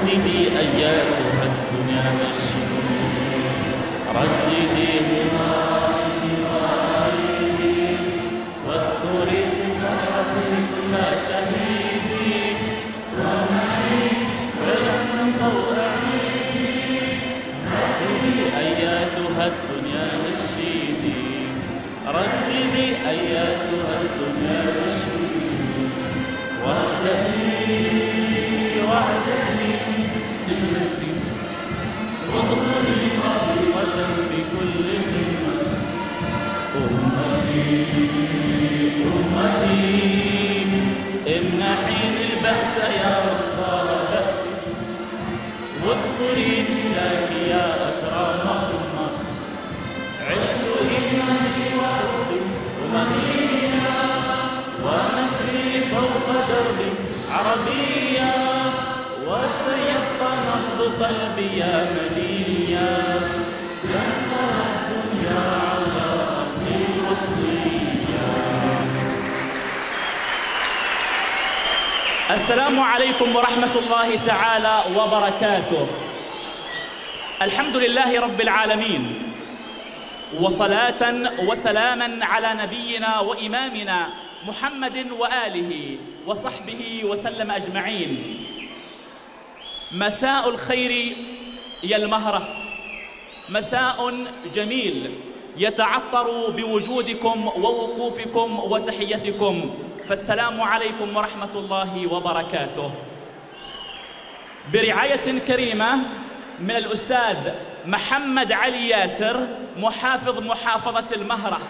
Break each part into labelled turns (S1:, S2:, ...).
S1: رددي أياتها الدنيا نشيدي، رددي همائي وعيدي، واذكري في فرحتي كل شهيدي، ومعي ولم طوعيدي. رددي أياتها الدنيا نشيدي، رددي أياتها الدنيا نشيدي، وحدتي وحدتي اجلسي واضغطي خافقة بكل همة. أمتي أمتي إن حين البأس يا مصدر بأسي، واذكري إلهك يا أكرم أمة. عشت إيماني وحبي أممية، ومسري فوق دربي عربية، وسيبقى نبض قلبي يا مدينية. لن ترى الدنيا على أرضي الوصلية. السلام عليكم ورحمة الله تعالى وبركاته. الحمد لله رب العالمين، وصلاة وسلاما على نبينا وإمامنا محمد وآله وصحبه وسلم أجمعين. مساء الخير يا المهرة، مساء جميل يتعطر بوجودكم ووقوفكم وتحيتكم، فالسلام عليكم ورحمة الله وبركاته. برعاية كريمة من الأستاذ محمد علي ياسر محافظ محافظة المهرة،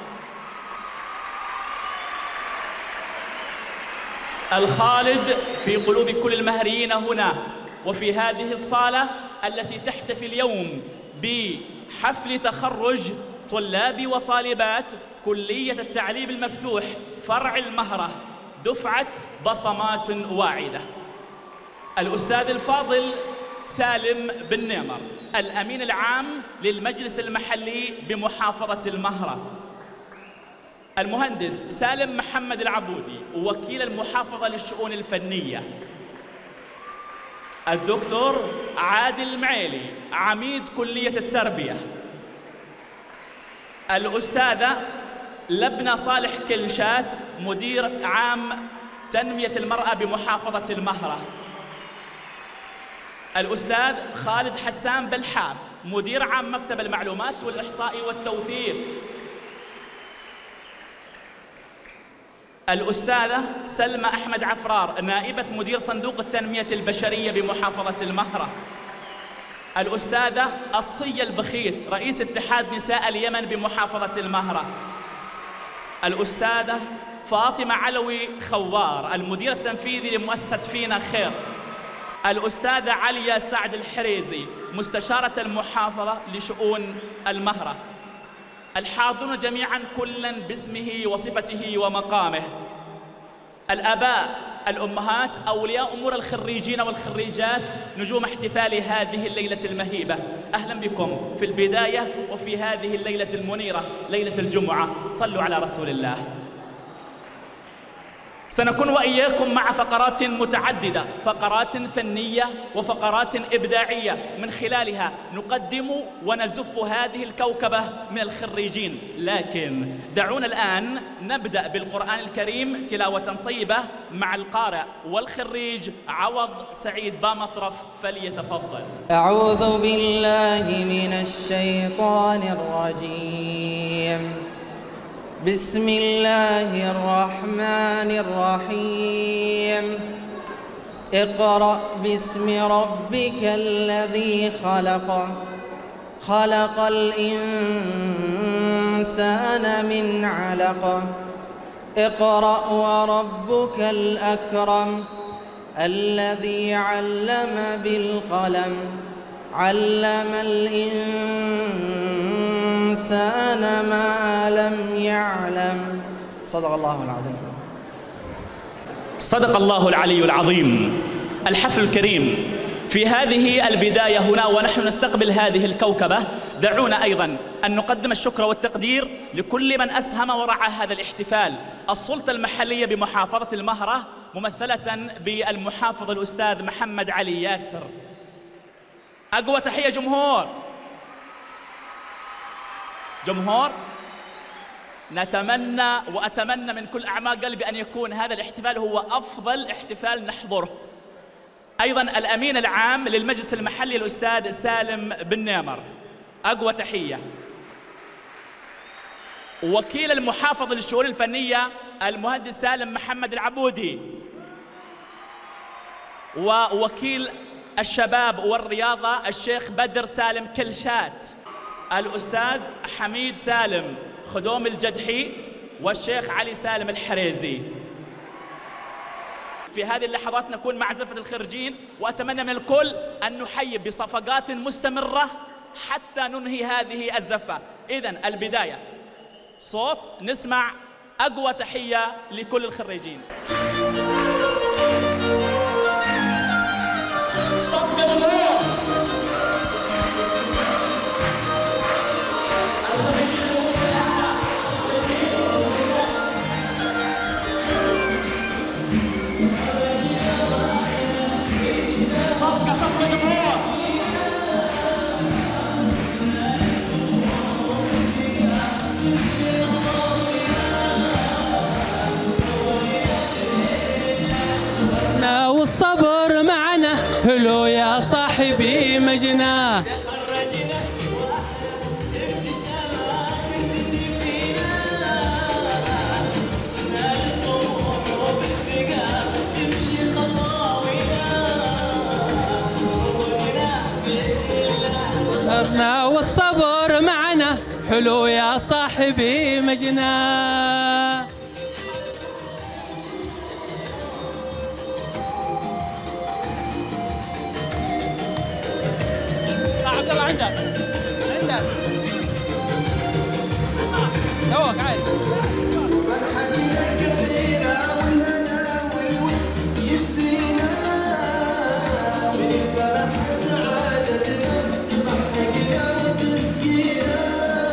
S1: الخالد في قلوب كل المهريين هنا وفي هذه الصالة التي تحتفي اليوم بحفل تخرج طلاب وطالبات كلية التعليم المفتوح فرع المهرة دفعة بصمات واعدة. الأستاذ الفاضل سالم بن نيمر الأمين العام للمجلس المحلي بمحافظة المهرة، المهندس سالم محمد العبودي وكيل المحافظة للشؤون الفنية، الدكتور عادل معيلي عميد كلية التربية، الأستاذة لبنى صالح كلشات مدير عام تنمية المرأة بمحافظة المهرة، الأستاذ خالد حسان بلحاب مدير عام مكتب المعلومات والإحصاء والتوثيق، الأستاذة سلمى أحمد عفرار نائبة مدير صندوق التنمية البشرية بمحافظة المهرة، الأستاذة الصية البخيت رئيس اتحاد نساء اليمن بمحافظة المهرة، الأستاذة فاطمة علوي خوار المدير التنفيذي لمؤسسة فينا خير، الأستاذة عليا سعد الحريزي مستشارة المحافظة لشؤون المهرة، الحاضرون جميعا كلا باسمه وصفته ومقامه، الآباء الأمهات أولياء أمور الخريجين والخريجات نجوم احتفال هذه الليلة المهيبة، أهلا بكم في البداية وفي هذه الليلة المنيرة ليلة الجمعة. صلوا على رسول الله. سنكون وإياكم مع فقرات متعددة، فقرات فنية وفقرات إبداعية من خلالها نقدم ونزف هذه الكوكبة من الخريجين، لكن دعونا الآن نبدأ بالقرآن الكريم تلاوة طيبة مع القارئ والخريج عوض سعيد بامطرف، فليتفضل.
S2: أعوذ بالله من الشيطان الرجيم. بسم الله الرحمن الرحيم. اقرأ باسم ربك الذي خلق، خلق الإنسان من علق. اقرأ وربك الأكرم الذي علم بالقلم، علم الإنسان ما لم يعلم. صدق الله العظيم.
S1: صدق الله العلي العظيم. الحفل الكريم في هذه البداية هنا ونحن نستقبل هذه الكوكبة، دعونا أيضا أن نقدم الشكر والتقدير لكل من أسهم ورعى هذا الاحتفال. السلطة المحلية بمحافظة المهرة ممثلة بالمحافظ الأستاذ محمد علي ياسر، أقوى تحية جمهور. جمهور، نتمنى وأتمنى من كل أعماق قلبي أن يكون هذا الاحتفال هو أفضل احتفال نحضره. أيضاً الأمين العام للمجلس المحلي الأستاذ سالم بن نيمر، أقوى تحية. وكيل المحافظ للشؤون الفنية المهندس سالم محمد العبودي، ووكيل الشباب والرياضة الشيخ بدر سالم كلشات، الأستاذ حميد سالم خدوم الجدحي، والشيخ علي سالم الحريزي. في هذه اللحظات نكون مع زفة الخريجين، وأتمنى من الكل أن نحيي بصفقات مستمرة حتى ننهي هذه الزفة. إذن البداية صوت، نسمع أقوى تحية لكل الخريجين. صفقة جمهور. صفقة جمهور.
S3: والصبر معنا حلو يا صاحبي مجناه. صبرنا والصبر معنا حلو يا صاحبي مجناه. عندك توك عادي.
S4: فرحتنا كبيرة والهنا والود يشترينا، من الفرح سعادتنا ضحكنا وتبكينا،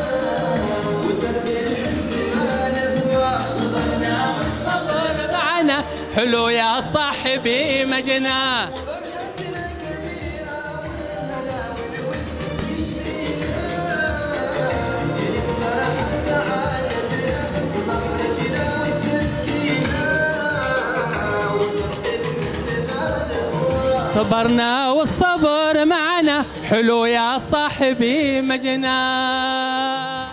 S4: ودرب الحب ما نهوى. صبرنا
S3: والصبر معنا حلو يا صاحبي مجناه. صبرنا والصبر معنا حلو يا صاحبي مجناه.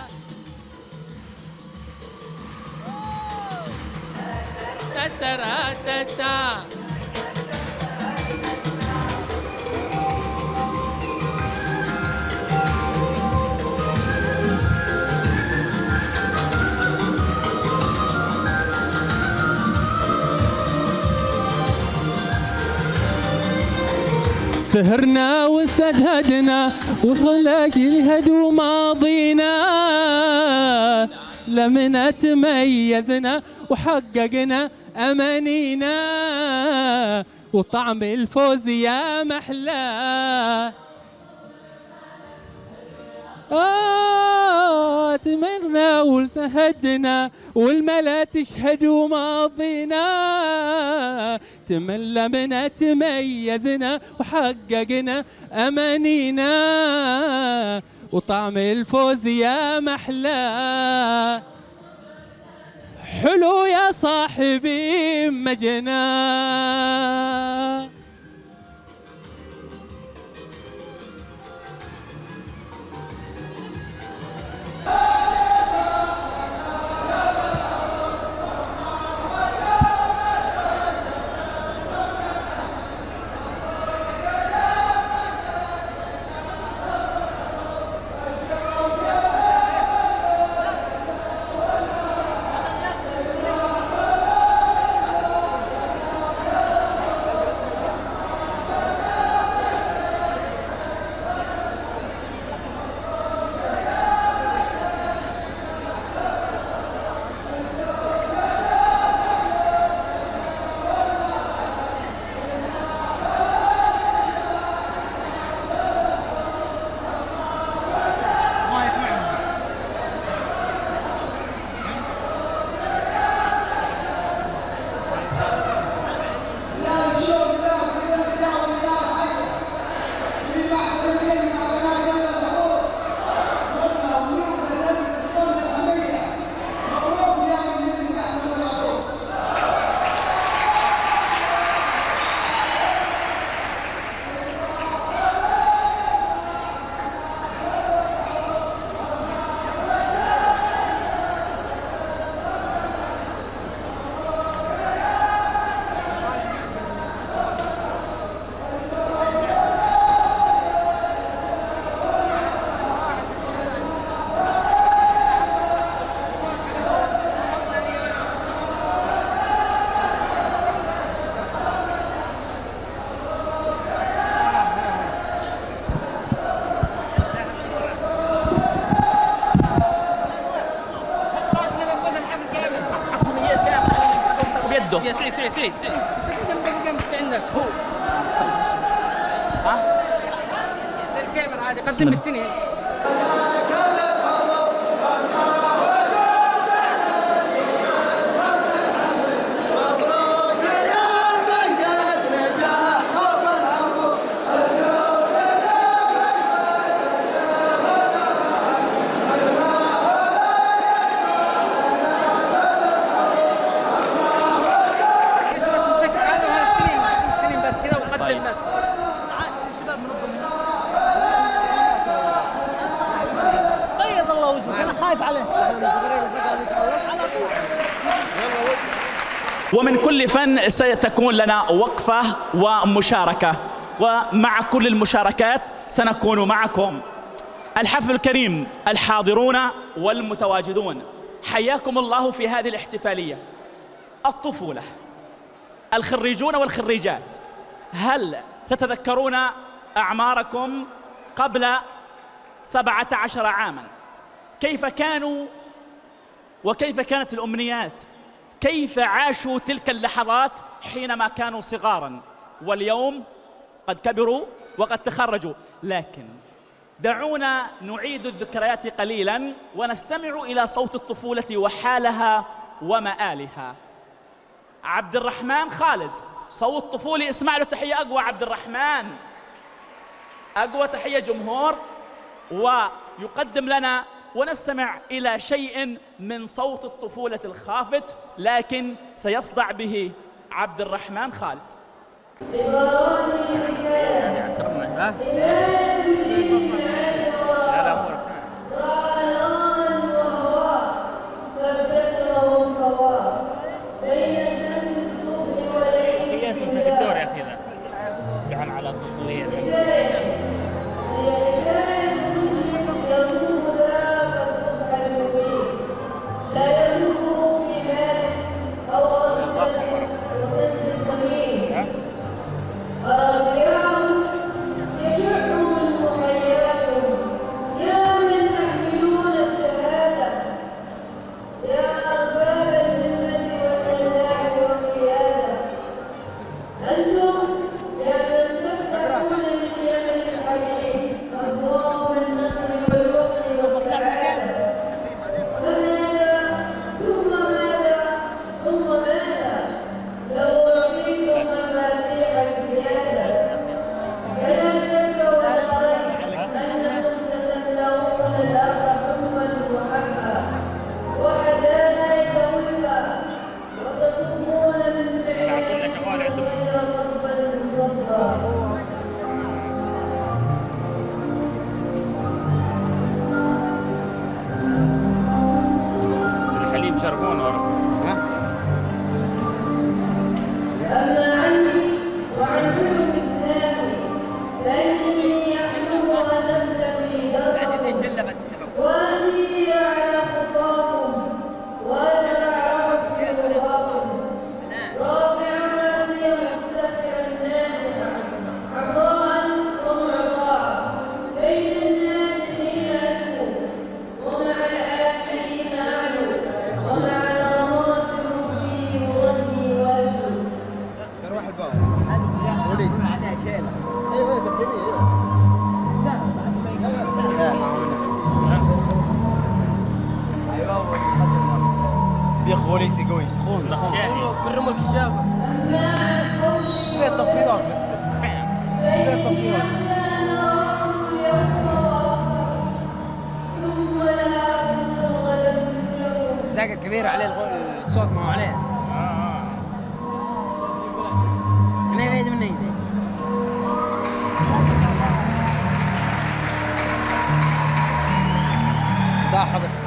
S3: تتراتتا سهرنا وسدهدنا وطلق الهدو ماضينا، لمنا تميزنا وحققنا أمانينا، وطعم الفوز يا محلاه. تمرنا والتهدنا والملا تشهد ماضينا، تملمنا تميزنا وحققنا أمانينا، وطعم الفوز يا محلاه. حلو يا صاحبي مجناه.
S1: يده.
S3: يا سعيد سعيد سعيد سعيد عندك هو
S1: ها؟
S3: الكاميرا عادي قدم الثانية.
S1: ومن كل فن ستكون لنا وقفة ومشاركة، ومع كل المشاركات سنكون معكم. الحفل الكريم، الحاضرون والمتواجدون، حياكم الله في هذه الاحتفالية. الطفولة، الخريجون والخريجات، هل تتذكرون أعماركم قبل 17 عاما؟ كيف كانوا وكيف كانت الأمنيات؟ كيف عاشوا تلك اللحظات حينما كانوا صغاراً؟ واليوم قد كبروا وقد تخرجوا. لكن دعونا نعيد الذكريات قليلاً ونستمع إلى صوت الطفولة وحالها ومآلها. عبد الرحمن خالد، صوت طفولي، اسمع له تحية أقوى. عبد الرحمن أقوى تحية جمهور، ويقدم لنا ونستمع إلى شيء من صوت الطفولة الخافت، لكن سيصدع به عبد الرحمن خالد.
S5: الدور يا أخي ذا جعل على التصوير.
S6: بوليسي قوي كرموا الكشافه فيها تفضيلات بس فيها تفضيلات. الزاقه الكبيره عليه الصوت ما هو عليه. انا بعيد مني ضاحه بس.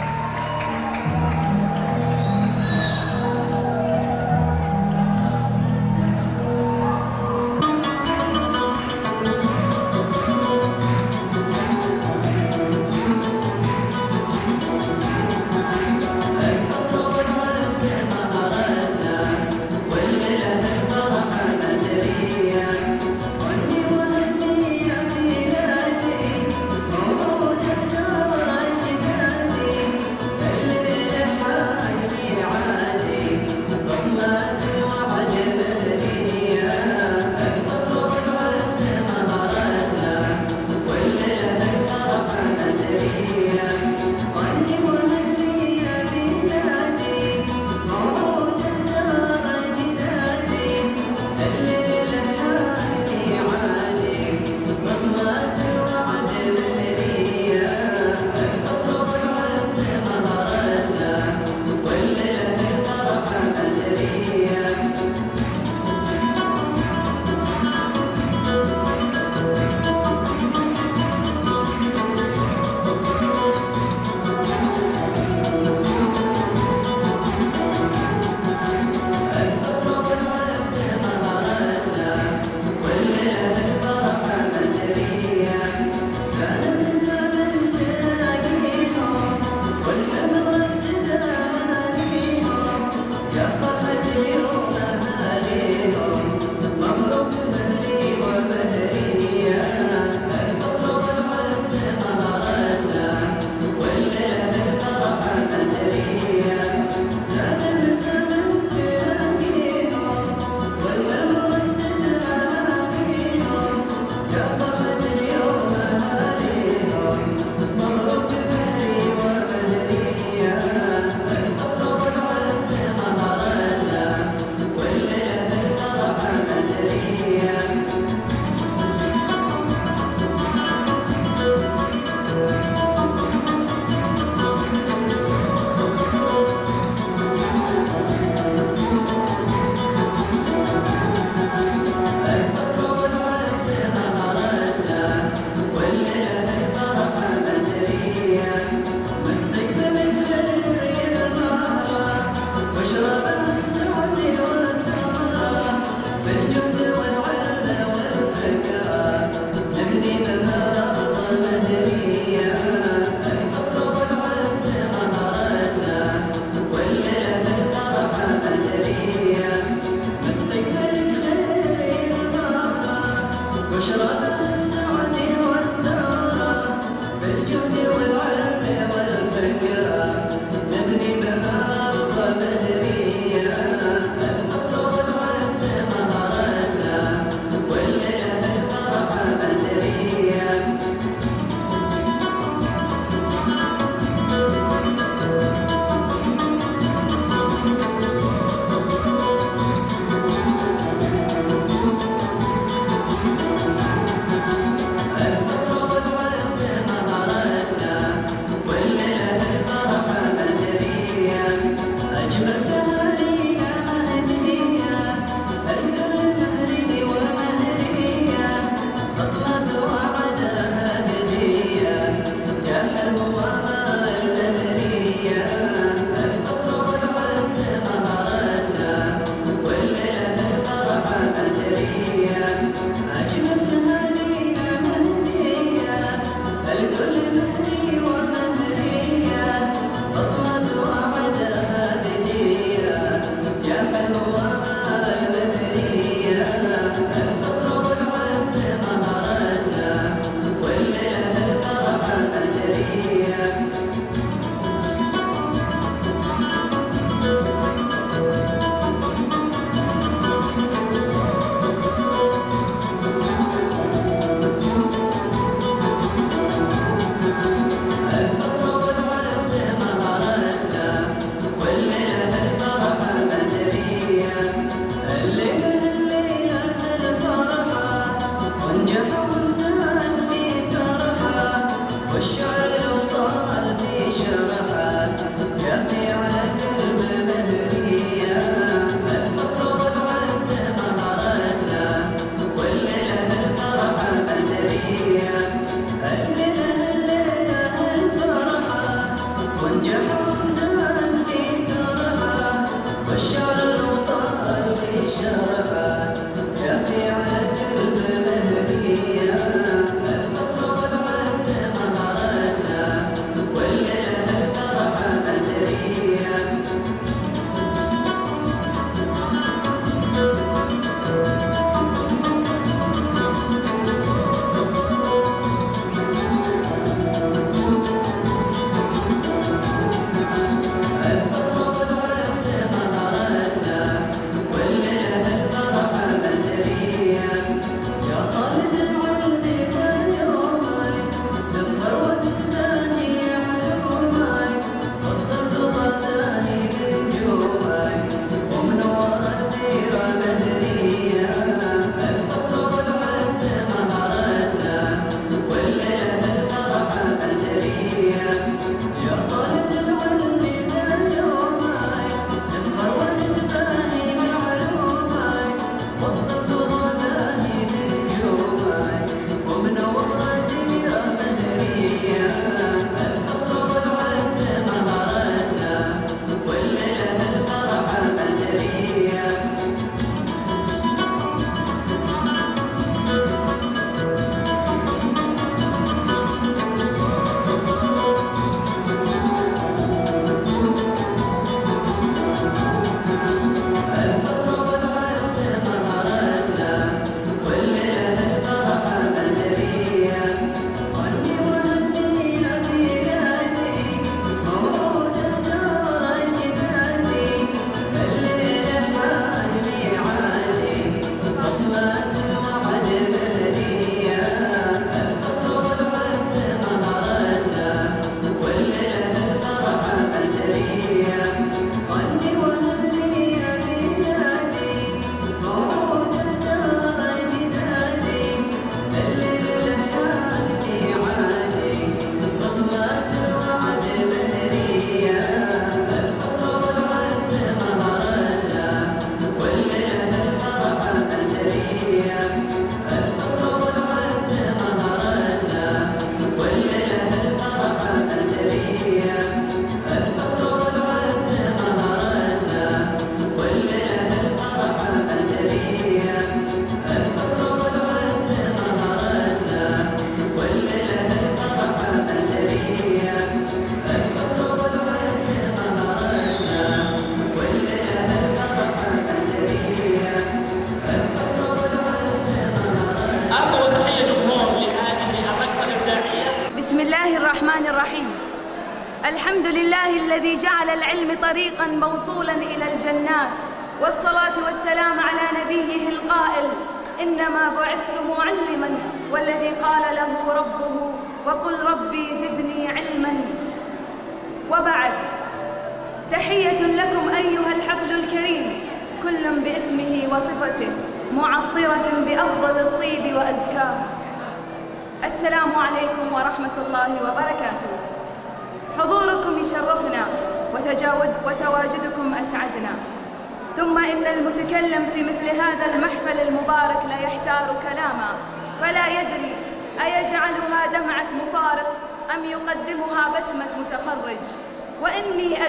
S7: الحمد لله الذي جعل العلم طريقاً موصولاً إلى الجنات، والصلاة والسلام على نبيه القائل: إنما بعثت معلماً، والذي قال له ربه: وقل ربي زدني علماً. وبعد، تحية لكم أيها الحفل الكريم، كل باسمه وصفته، معطرة بأفضل الطيب وأزكاه. السلام عليكم ورحمة الله وبركاته. حضوركم يشرفنا وتواجدكم أسعدنا. ثم إن المتكلم في مثل هذا المحفل المبارك لا يحتار كلاما، فلا يدري أيجعلها دمعة مفارق أم يقدمها بسمة متخرج. وإني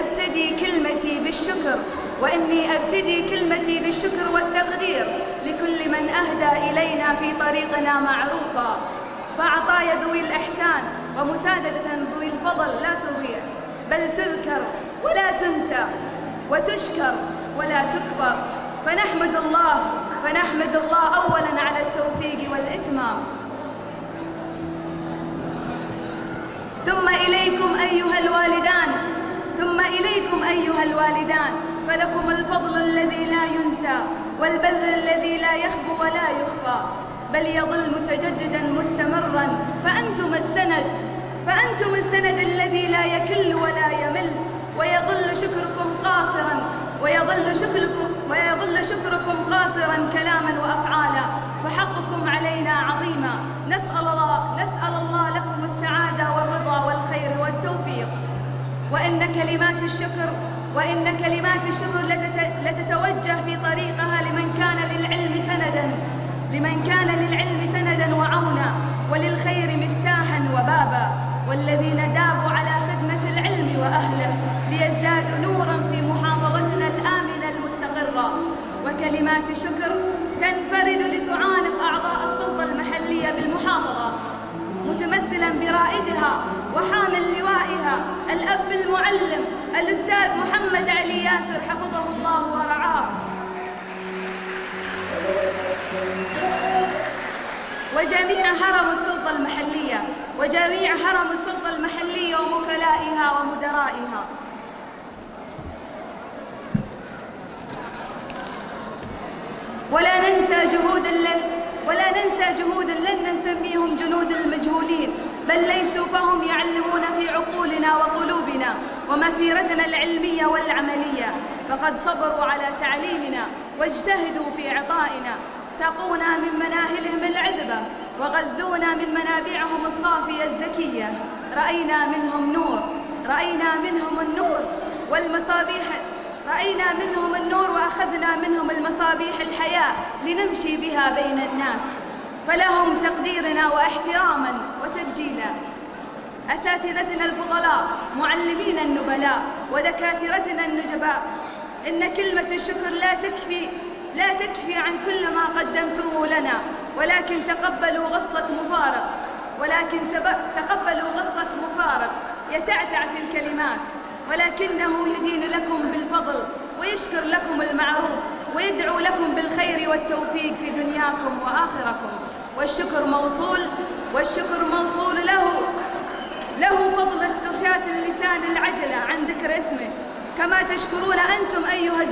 S7: أبتدي كلمتي بالشكر والتقدير لكل من أهدى إلينا في طريقنا معروفا، فعطايا ذوي الإحسان ومساددة ذوي الفضل لا تضيع، بل تذكر ولا تنسى، وتشكر ولا تكفر. فنحمد الله أولاً على التوفيق والإتمام. ثم إليكم أيها الوالدان، فلكم الفضل الذي لا ينسى، والبذل الذي لا يخبو ولا يخفى، بل يظل متجدداً مستمراً. فأنتم السند الذي لا يكل ولا يمل، ويظل شكركم قاصراً كلاماً وأفعالا، فحقكم علينا عظيما. نسأل الله لكم السعادة والرضا والخير والتوفيق. وإن كلمات الشكر لتتوجه في طريقها لمن كان للعلم سندا وعونا، وللخير مفتاحا وبابا، والذين دابوا على خدمة العلم وأهله ليزدادوا نورا في محافظتنا الآمنة المستقرة. وكلمات الشكر تنفرد لتعانق أعضاء السلطة المحلية بالمحافظة، متمثلا برائدها وحامل لوائها الأب المعلم الأستاذ محمد علي ياسر حفظه الله ورعاه، وجميع هرم السلطة المحلية ووكلائها ومدرائها. ولا ننسى جهودا لن نسميهم جنود المجهولين، بل ليسوا فهم يعلمون في عقولنا وقلوبنا ومسيرتنا العلمية والعملية، فقد صبروا على تعليمنا واجتهدوا في عطائنا، سقونا من مناهلهم العذبة وغذونا من منابعهم الصافية الزكية. رأينا منهم النور وأخذنا منهم المصابيح الحياة لنمشي بها بين الناس، فلهم تقديرنا واحتراما وتبجيلا. أساتذتنا الفضلاء، معلمينا النبلاء، ودكاترتنا النجباء، إن كلمة الشكر لا تكفي عن كل ما قدمتم لنا، ولكن تقبلوا غصة مفارق يتعتع في الكلمات، ولكنه يدين لكم بالفضل ويشكر لكم المعروف ويدعو لكم بالخير والتوفيق في دنياكم وآخركم. والشكر موصول له فضل اختشاة اللسان العجلة عن ذكر اسمه، كما تشكرون أنتم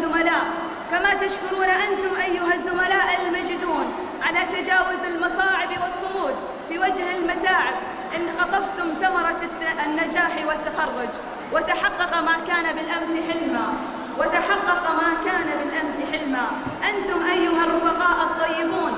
S7: أيها الزملاء المجدون على تجاوز المصاعب والصمود في وجه المتاعب، إن خطفتم ثمرة النجاح والتخرج، وتحقق ما كان بالأمس حلما. أنتم أيها الرفقاء الطيبون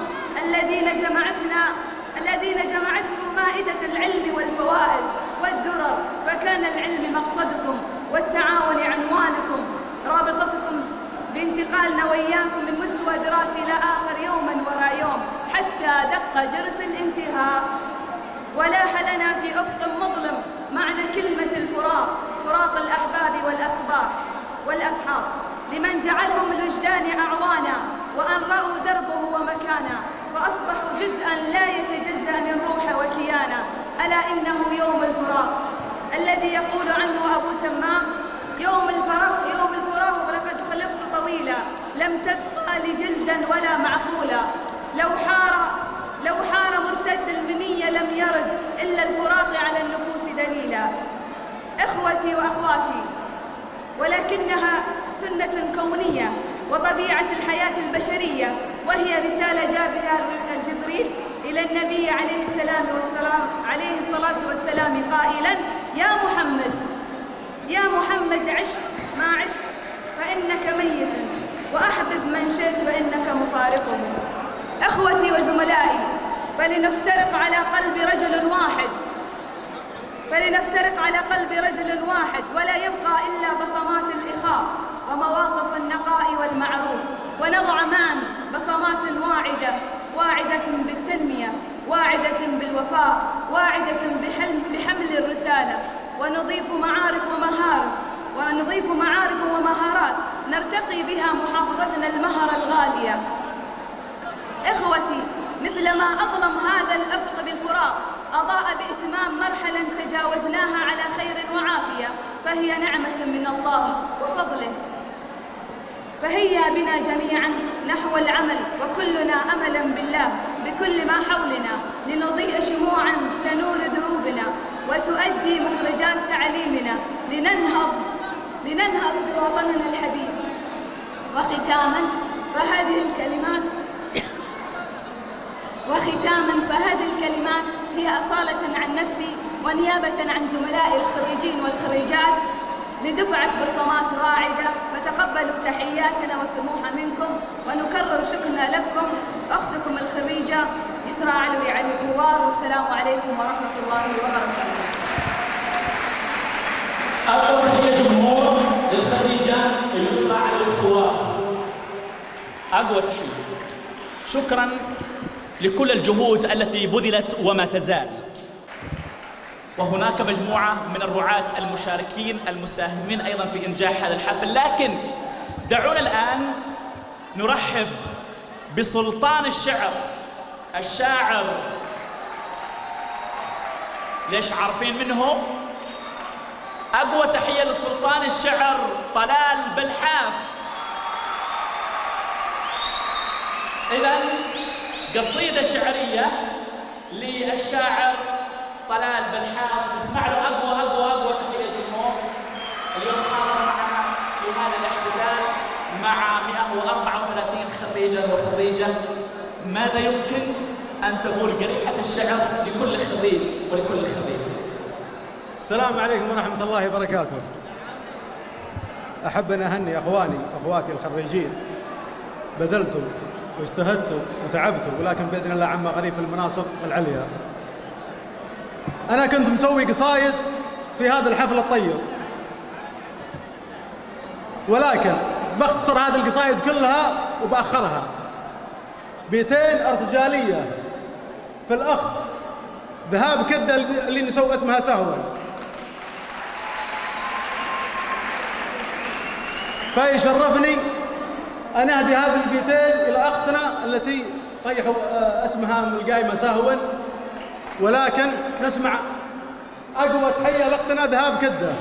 S7: الذين جمعتكم مائدة العلم والفوائد والدرر، فكان العلم مقصدكم والتعاون عنوانكم، رابطتكم بانتقالنا وإياكم من مستوى دراسي إلى آخر يوما وراء يوم، حتى دق جرس الانتهاء. ولاح لنا في أفق مظلم معنى كلمة فراق الأحباب والأصحاب، لمن جعلهم الوجدان أعوانا، وأن رأوا دربه ومكانا، فأصبحوا جزءاً لا يتجزأ من روحه وكيانا. ألا إنه يوم الفراق الذي يقول عنه أبو تمام: يوم الفراق ولقد خلفت طويلا، لم تبقى لجلدا ولا معقولا، لو حار مرتد المنية لم يرد إلا الفراق على النفوس دليلا. إخوتي وأخواتي، ولكنها سنة كونية وطبيعة الحياة البشرية، وهي رسالة جاء بها جبريل إلى النبي عليه الصلاة والسلام قائلاً: يا محمد عش ما عشت فإنك ميت، وأحبب من شئت فإنك مفارقه. إخوتي وزملائي، فلنفترق على قلب رجل واحد ولا يبقى إلا بصمات الإخاء ومواقف النقاء والمعروف، ونضع معا بصمات واعدة بالتنمية، واعدة بالوفاء، واعدة بحمل الرسالة، ونضيف معارف ومهارات نرتقي بها محافظتنا المهرة الغالية. إخوتي، مثلما أظلم هذا الأفق بالفراق أضاء بإتمام مرحلة تجاوزناها على خير وعافية، فهي نعمة من الله وفضله. فهيا بنا جميعا نحو العمل وكلنا أملا بالله بكل ما حولنا، لنضيء شموعا تنور دروبنا وتؤدي مخرجات تعليمنا، لننهض بوطننا الحبيب. وختاما فهذه الكلمات هي أصالة عن نفسي ونيابة عن زملائي الخريجين والخريجات لدفعة بصمات واعدة، فتقبلوا تحياتنا وسموحة منكم، ونكرر شكرنا لكم. أختكم الخريجة يسرى علوي علي خوار، والسلام عليكم ورحمة الله وبركاته.
S1: أول تحية جمهور للخريجة يسرى علوي خوار، أقوى تحية. شكرا لكل الجهود التي بذلت وما تزال. وهناك مجموعة من الرعاة المشاركين المساهمين أيضا في إنجاح هذا الحفل، لكن دعونا الآن نرحب بسلطان الشاعر ليش عارفين منه؟ أقوى تحية لسلطان الشعر طلال بلحاف. إذن قصيدة شعرية للشاعر طلال بلحاف، نسمع له أقوى تحية الجمهور. اليوم حاضر معنا في هذا الاحتفال مع 134 خريجا وخريجة. ماذا يمكن أن تقول قريحة الشعر لكل خريج ولكل خريجة؟
S8: السلام عليكم ورحمة الله وبركاته. أحب أن أهني أخواني وأخواتي الخريجين، بذلتوا واجتهدتوا وتعبتوا، ولكن بإذن الله عما قريب في المناصب العليا. أنا كنت مسوي قصايد في هذا الحفل الطيب، ولكن بختصر هذه القصايد كلها وبأخرها. بيتين ارتجالية في الأخذ، ذهاب كدة اللي نسوي اسمها سهوا. فيشرفني أن أهدي هذه البيتين إلى أختنا التي طيحوا اسمها من القايمة سهوا، ولكن نسمع أقوى تحية لأختنا ذهاب كدة.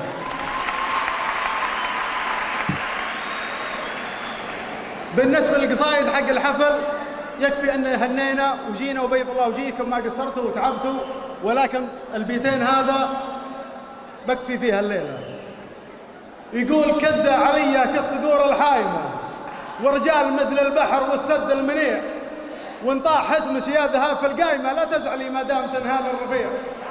S8: بالنسبة للقصايد حق الحفل يكفي أن هنينا وجينا وبيض الله وجيكم، ما قصرتوا وتعبتوا، ولكن البيتين هذا بكتفي فيها الليلة. يقول: كدة عليا كالصقور الحايمة، ورجال مثل البحر والسد المنيع، وانطاح اسمش يا ذهاب في القايمة، لا تزعلي ما دام تنهال الرفيع.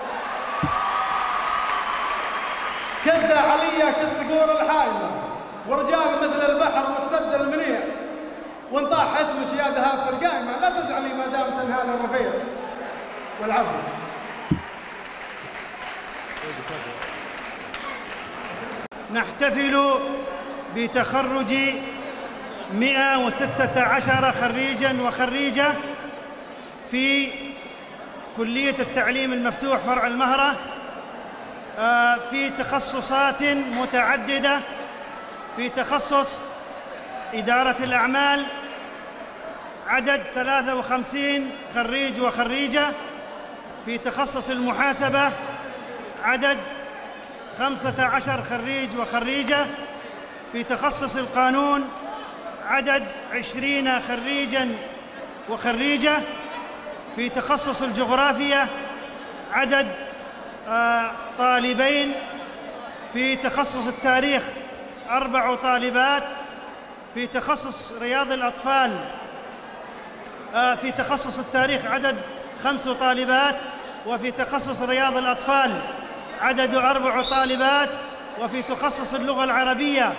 S8: كدة عليا كالصقور الحايمة، ورجال مثل البحر والسد المنيع، وانطاح اسمش يا ذهاب في القايمة، لا تزعلي ما دام تنهال الرفيع. والعفو.
S9: نحتفل بتخرج 116 خريجاً وخريجة في كلية التعليم المفتوح فرع المهرة، في تخصصات متعددة. في تخصص إدارة الأعمال عدد 53 خريج وخريجة. في تخصص المحاسبة عدد 15 خريج وخريجة. في تخصص القانون عدد 20 خريجاً وخريجة. في تخصص الجغرافيا عدد طالبين. في تخصص التاريخ 4 طالبات، في تخصص رياض الأطفال في تخصص التاريخ عدد 5 طالبات، وفي تخصص رياض الأطفال عدد 4 طالبات، وفي تخصص اللغة العربية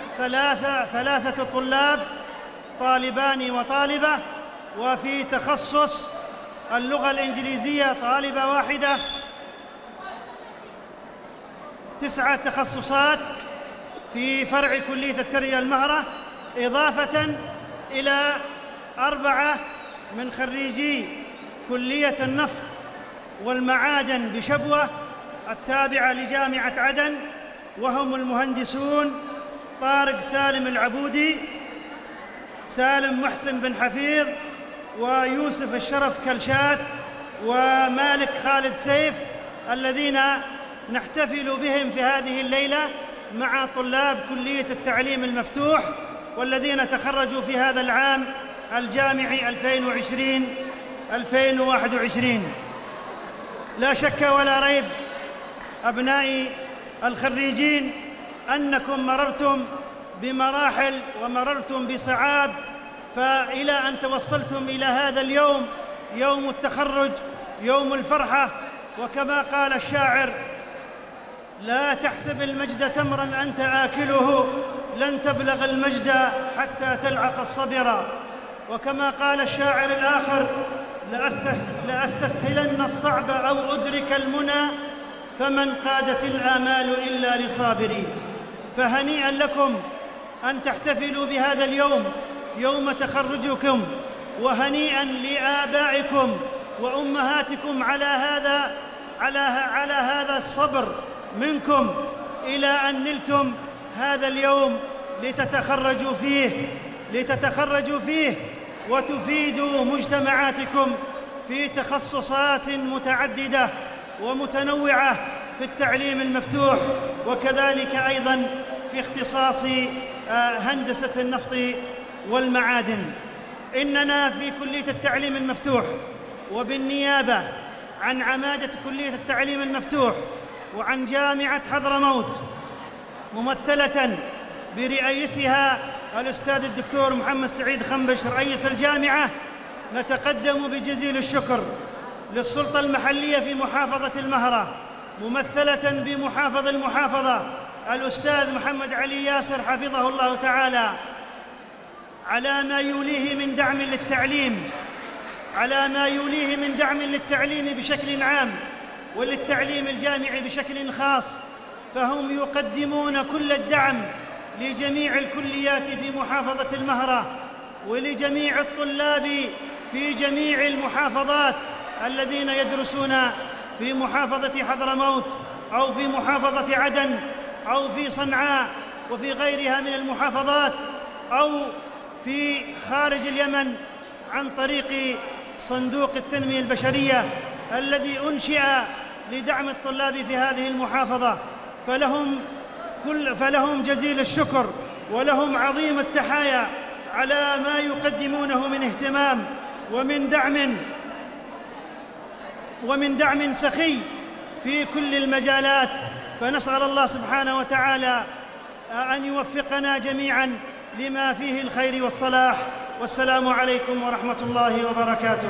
S9: 3 طلاب، طالبان وطالبة، وفي تخصص اللغة الإنجليزية طالبة واحدة. 9 تخصصات في فرع كلية التربية المهرة، إضافة إلى 4 من خريجي كلية النفط والمعادن بشبوة التابعة لجامعة عدن، وهم المهندسون طارق سالم العبودي، سالم محسن بن حفيظ، ويوسف الشرف كلشات، ومالك خالد سيف، الذين نحتفل بهم في هذه الليلة مع طلاب كلية التعليم المفتوح والذين تخرجوا في هذا العام الجامعي 2020-2021. لا شك ولا ريب أبنائي الخريجين أنكم مررتم بمراحل ومررتم بصعاب، فإلى أن توصلتم إلى هذا اليوم، يوم التخرج، يوم الفرحة. وكما قال الشاعر: لا تحسب المجد تمرا أنت آكله، لن تبلغ المجد حتى تلعق الصبر. وكما قال الشاعر الآخر: لأستسهلن الصعب أو أدرك المنى، فمن قادت الآمال إلا لصابري. فهنيئا لكم أن تحتفلوا بهذا اليوم، يوم تخرجكم، وهنيئا لآبائكم وأمهاتكم على هذا الصبر منكم إلى أن نلتم هذا اليوم لتتخرجوا فيه وتفيدوا مجتمعاتكم في تخصصات متعددة ومتنوعة في التعليم المفتوح، وكذلك أيضاً في اختصاص هندسة النفط والمعادن. إننا في كلية التعليم المفتوح وبالنيابة عن عمادة كلية التعليم المفتوح وعن جامعة حضرموت ممثلة برئيسها الأستاذ الدكتور محمد سعيد خنبش رئيس الجامعة، نتقدم بجزيل الشكر للسلطة المحلية في محافظة المهرة ممثلة بمحافظ المحافظة الأستاذ محمد علي ياسر حفظه الله تعالى على ما يوليه من دعم للتعليم بشكل عام وللتعليم الجامعي بشكل خاص، فهم يقدمون كل الدعم لجميع الكليات في محافظة المهرة ولجميع الطلاب في جميع المحافظات الذين يدرسون في محافظة حضرموت أو في محافظة عدن أو في صنعاء وفي غيرها من المحافظات أو في خارج اليمن عن طريق صندوق التنمية البشرية الذي أنشئ لدعم الطلاب في هذه المحافظة. فلهم جزيل الشكر ولهم عظيم التحايا على ما يقدمونه من اهتمام ومن دعم سخي في كل المجالات. فنسأل الله سبحانه وتعالى أن يوفقنا جميعاً لما فيه الخير والصلاح. والسلام عليكم ورحمة الله وبركاته.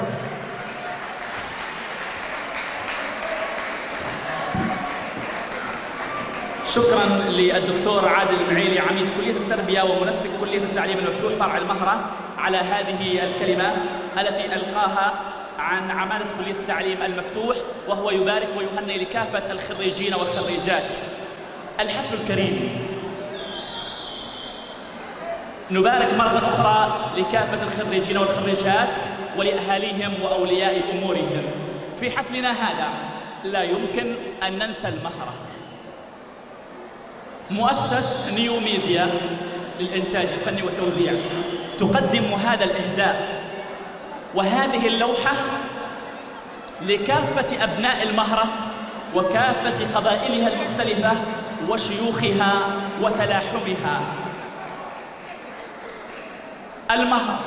S1: شكراً للدكتور عادل المعيلي عميد كلية التربية ومنسق كلية التعليم المفتوح فرع المهرة على هذه الكلمة التي ألقاها عن عمادة كلية التعليم المفتوح، وهو يبارك ويهنئ لكافة الخريجين والخريجات. الحفل الكريم نبارك مرة أخرى لكافة الخريجين والخريجات ولأهاليهم وأولياء أمورهم. في حفلنا هذا لا يمكن أن ننسى المهرة. مؤسسة نيو ميديا للإنتاج الفني والتوزيع تقدم هذا الإهداء وهذه اللوحة لكافة أبناء المهرة وكافة قبائلها المختلفة وشيوخها وتلاحمها. المهرة،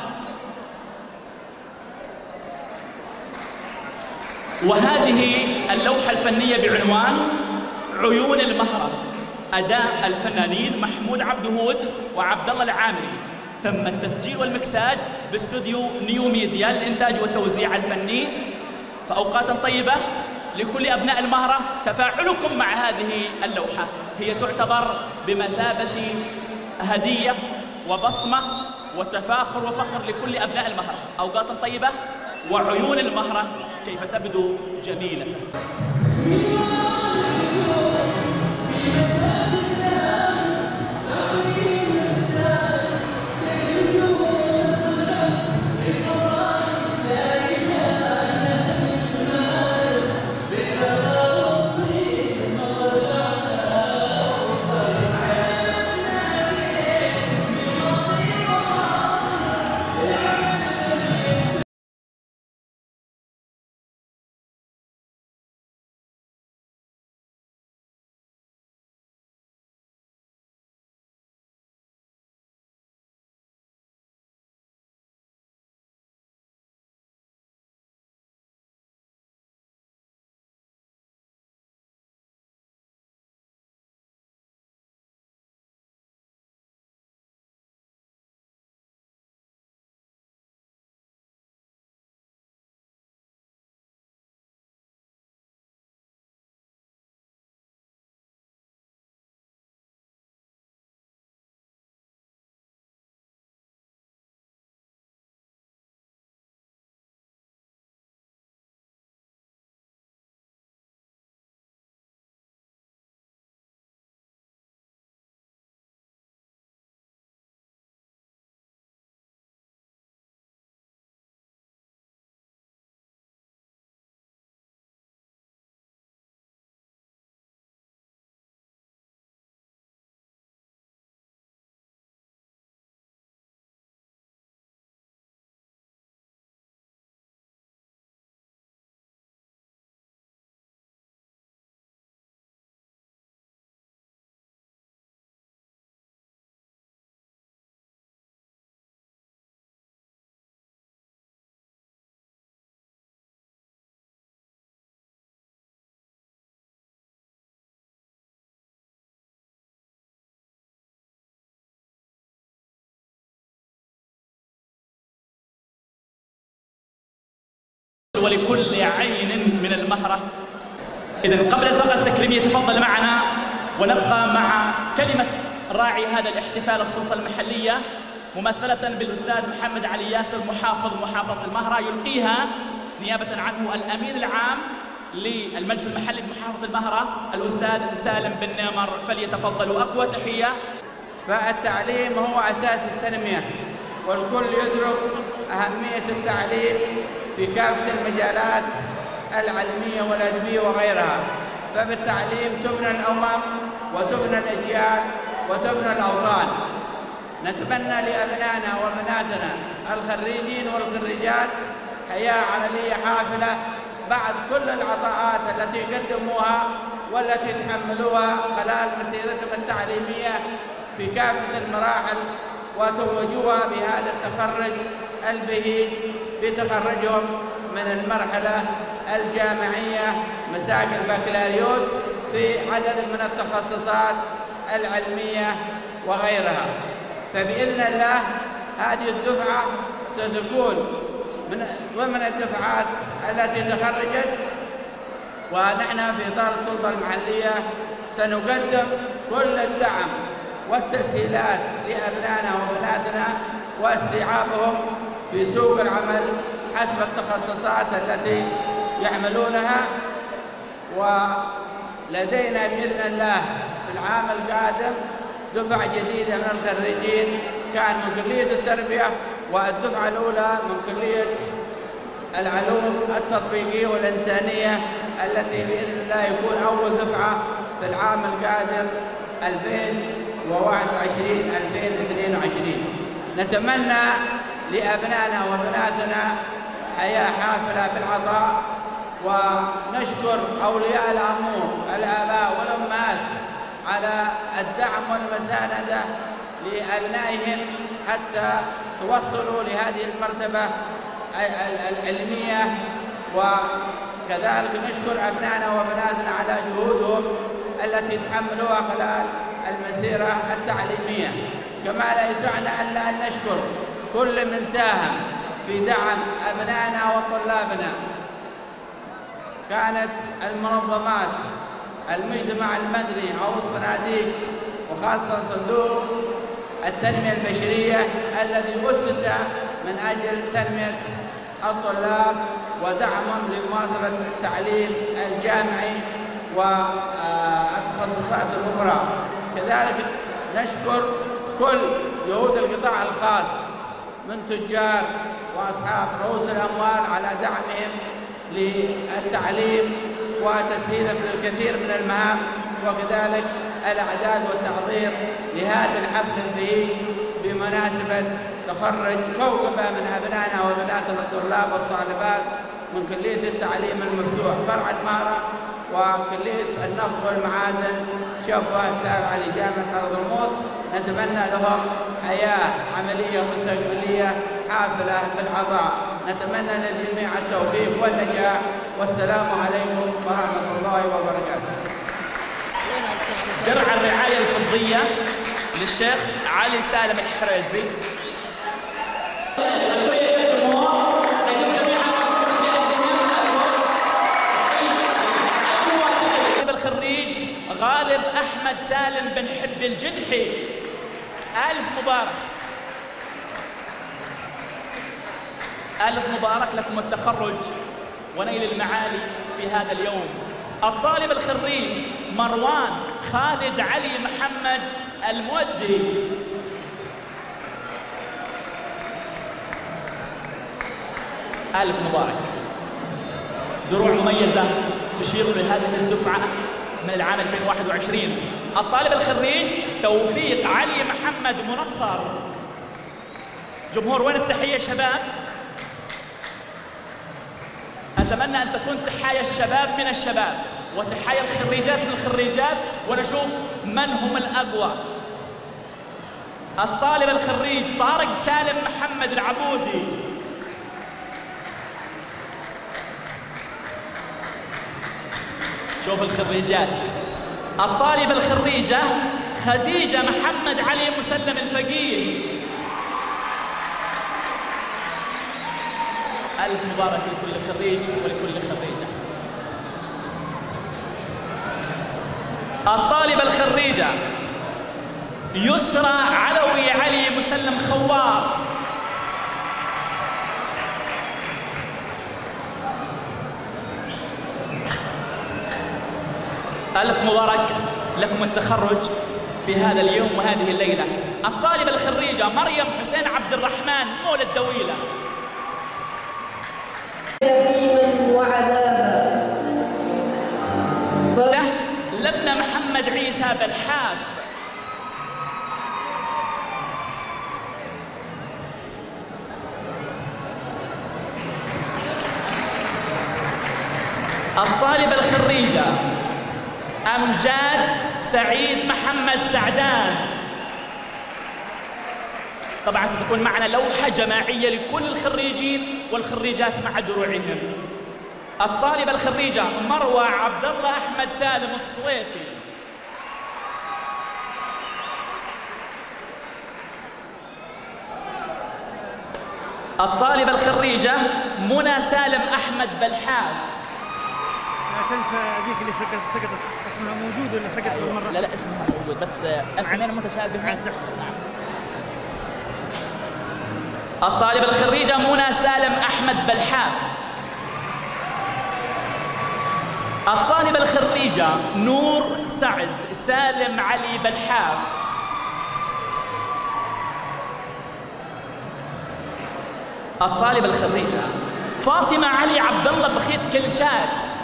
S1: وهذه اللوحة الفنية بعنوان عيون المهرة أداء الفنانين محمود عبد هود وعبد الله العامري. تم التسجيل والمكساج باستوديو نيو ميديا للإنتاج والتوزيع الفني. فأوقاتا طيبة لكل أبناء المهرة. تفاعلكم مع هذه اللوحة هي تعتبر بمثابة هدية وبصمة وتفاخر وفخر لكل أبناء المهرة. أوقاتا طيبة وعيون المهرة كيف تبدو جميلة. ولكل عين من المهرة. إذن قبل الفقرة التكريمية تفضل معنا ونبقى مع كلمة راعي هذا الاحتفال السلطة المحلية ممثلة بالأستاذ محمد علي ياسر محافظة المهرة، يلقيها نيابة عنه الأمين العام للمجلس المحلي بمحافظة المهرة الأستاذ سالم بن نمر، فليتفضل وأقوى تحية.
S10: فالتعليم هو أساس التنمية، والكل يدرك أهمية التعليم في كافة المجالات العلمية والأدبية وغيرها. فبالتعليم تبنى الأمم وتبنى الأجيال وتبنى الأوطان. نتمنى لأبنائنا وبناتنا الخريجين والخريجات حياة عملية حافلة بعد كل العطاءات التي قدموها والتي تحملوها خلال مسيرتهم التعليمية في كافة المراحل، وتوجوها بهذا التخرج البهيج بتخرجهم من المرحلة الجامعية مساك البكالوريوس في عدد من التخصصات العلمية وغيرها. فبإذن الله هذه الدفعة ستكون ضمن الدفعات التي تخرجت، ونحن في إطار السلطة المحلية سنقدم كل الدعم والتسهيلات لأبنائنا وبناتنا واستيعابهم في سوق العمل حسب التخصصات التي يعملونها. ولدينا بإذن الله في العام القادم دفعة جديدة من الخريجين كان من كلية التربية، والدفعة الأولى من كلية العلوم التطبيقية والإنسانية التي بإذن الله يكون أول دفعة في العام القادم 2021-2022. نتمنى لأبنائنا وبناتنا حياة حافلة بالعطاء، ونشكر أولياء الأمور الآباء والأمهات على الدعم والمساندة لأبنائهم حتى توصلوا لهذه المرتبة العلمية، وكذلك نشكر أبنائنا وبناتنا على جهودهم التي تحملوها خلال المسيرة التعليمية. كما لا يسعنا إلا أن نشكر كل من ساهم في دعم أبنائنا وطلابنا. كانت المنظمات، المجتمع المدني أو الصناديق، وخاصة صندوق التنمية البشرية الذي أسس من أجل تنمية الطلاب ودعمهم لمواصلة التعليم الجامعي والتخصصات الأخرى. كذلك نشكر كل جهود القطاع الخاص من تجار وأصحاب رؤوس الأموال على دعمهم للتعليم وتسهيلهم للكثير من المهام، وكذلك الأعداد والتحضير لهذا الحفل البهيج بمناسبة تخرج كوكبة من أبنائنا وبناتنا الطلاب والطالبات من كلية التعليم المفتوح فرع المهرة وكلية النفط والمعادن شبوة التابعة لجامعة حضرموت. نتمنى لهم حياة عملية مستقبلية حافلة بالعطاء. نتمنى للجميع التوفيق والنجاح، والسلام عليكم ورحمة الله وبركاته.
S1: درع الرعاية الفضية للشيخ علي سالم الحريزي. الخريج غالب أحمد سالم بن حب الجدحي. ألف مبارك، ألف مبارك لكم التخرج ونيل المعالي في هذا اليوم. الطالب الخريج مروان خالد علي محمد المودي. ألف مبارك. دروع مميزة تشير لهذه الدفعة من العام 2021. الطالب الخريج توفيق علي محمد منصر. جمهور وين التحية شباب؟ أتمنى أن تكون تحايا الشباب من الشباب وتحايا الخريجات من الخريجات، ونشوف من هم الأقوى. الطالب الخريج طارق سالم محمد العبودي. شوف الخريجات. الطالبة الخريجة خديجة محمد علي مسلم الفقيه. ألف مبارك لكل خريج ولكل خريجة. الطالبة الخريجة يسرى علوي علي مسلم خوار. ألف مبارك لكم التخرج في هذا اليوم وهذه الليلة. الطالبة الخريجة مريم حسين عبد الرحمن مولى الدويلة. لبنى محمد عيسى بالحاف. الطالبة الخريجة أمجاد سعيد محمد سعدان. طبعا ستكون معنا لوحة جماعية لكل الخريجين والخريجات مع دروعهم. الطالبة الخريجة مروى عبد الله أحمد سالم الصويفي. الطالبة الخريجة منى سالم أحمد بالحاف.
S9: لا تنسى هذيك اللي سقطت، اسمها موجود ولا سقطت بالمرة؟
S1: لا اسمها موجود، بس اسمين متشابهة. الطالبة الخريجة منى سالم أحمد بالحاف. الطالبة الخريجة نور سعد سالم علي بالحاف. الطالبة الخريجة فاطمة علي عبد الله بخيت كلشات.